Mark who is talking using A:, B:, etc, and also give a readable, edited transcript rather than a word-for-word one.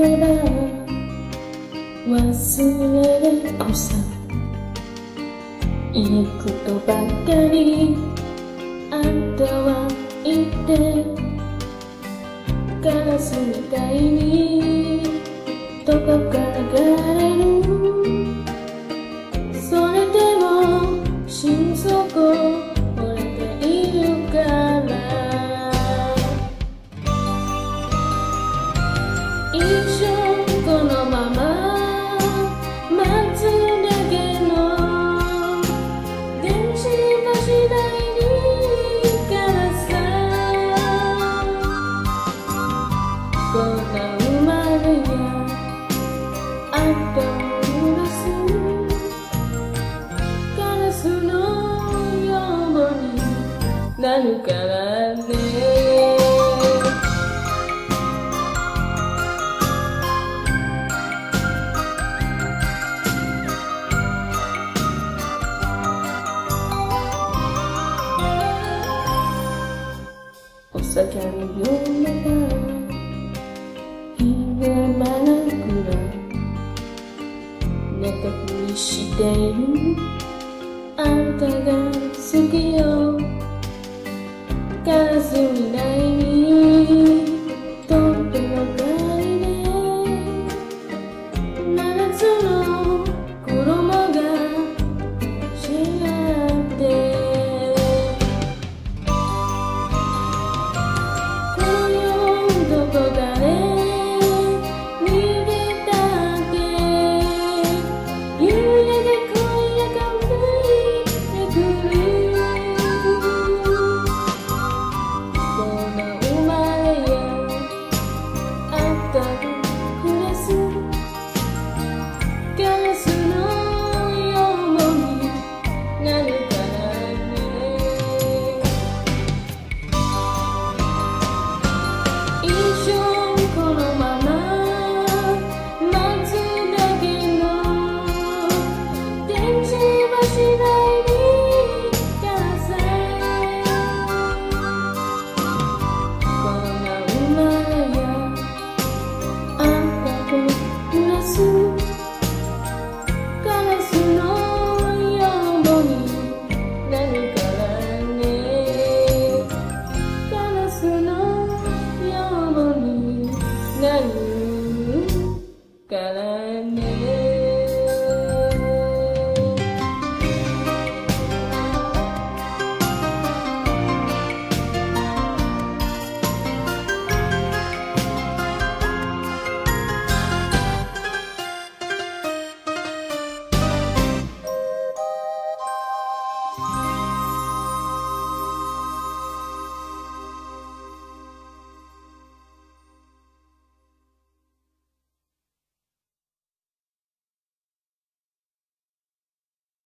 A: れば忘れるさ。いいことばかりあんたは言ってガラスみたいにどこから流れる。それでも心底折れているから。一生このまま待つだけの電信柱にからさ。こんな生まれやあと濡らすガラスのようになるからね。お酒を読めばひねまなくら寝たふりしているあんたが好きよ。ガラスに